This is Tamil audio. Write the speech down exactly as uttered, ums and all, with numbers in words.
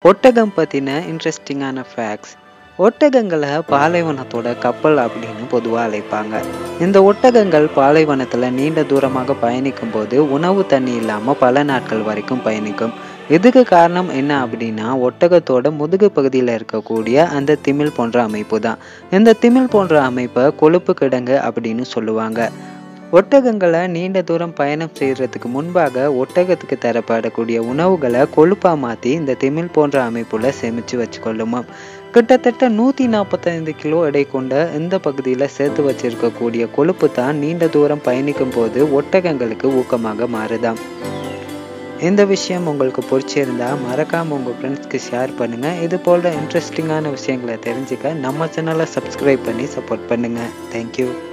ஒட்டகம் பற்றின இன்ட்ரெஸ்டிங்கான ஃபேக்ட்ஸ். ஒட்டகங்களை பாலைவனத்தோட கப்பல் அப்படின்னு பொதுவாக அழைப்பாங்க. இந்த ஒட்டகங்கள் பாலைவனத்தில் நீண்ட தூரமாக பயணிக்கும் போது உணவு தண்ணி இல்லாமல் பல நாட்கள் வரைக்கும் பயணிக்கும். இதுக்கு காரணம் என்ன அப்படின்னா, ஒட்டகத்தோட முதுகு பகுதியில் இருக்கக்கூடிய அந்த திமில் போன்ற அமைப்பு தான். இந்த திமில் போன்ற அமைப்பை கொழுப்பு கிடங்கு அப்படின்னு சொல்லுவாங்க. ஒட்டகங்களை நீண்ட தூரம் பயணம் செய்யறதுக்கு முன்பாக ஒட்டகத்துக்கு தரப்படக்கூடிய உணவுகளை கொழுப்பா மாற்றி இந்த திமில் போன்ற அமைப்புல சேமிச்சு வச்சுக்கொள்ளுமா. கிட்டத்தட்ட நூற்றி நாற்பத்தைந்து கிலோ எடை கொண்ட இந்த பகுதியில் சேர்த்து வச்சிருக்கக்கூடிய கொழுப்பு தான் நீண்ட தூரம் பயணிக்கும் போது ஒட்டகங்களுக்கு ஊக்கமாக மாறுதாம். இந்த விஷயம் உங்களுக்கு பிடிச்சிருந்தா மறக்காம உங்க ஃப்ரெண்ட்ஸ்க்கு ஷேர் பண்ணுங்க. இது போல இன்ட்ரெஸ்டிங்கான விஷயங்களை தெரிஞ்சுக்க நம்ம சேனலை சப்ஸ்கிரைப் பண்ணி சப்போர்ட் பண்ணுங்க. தேங்க்யூ.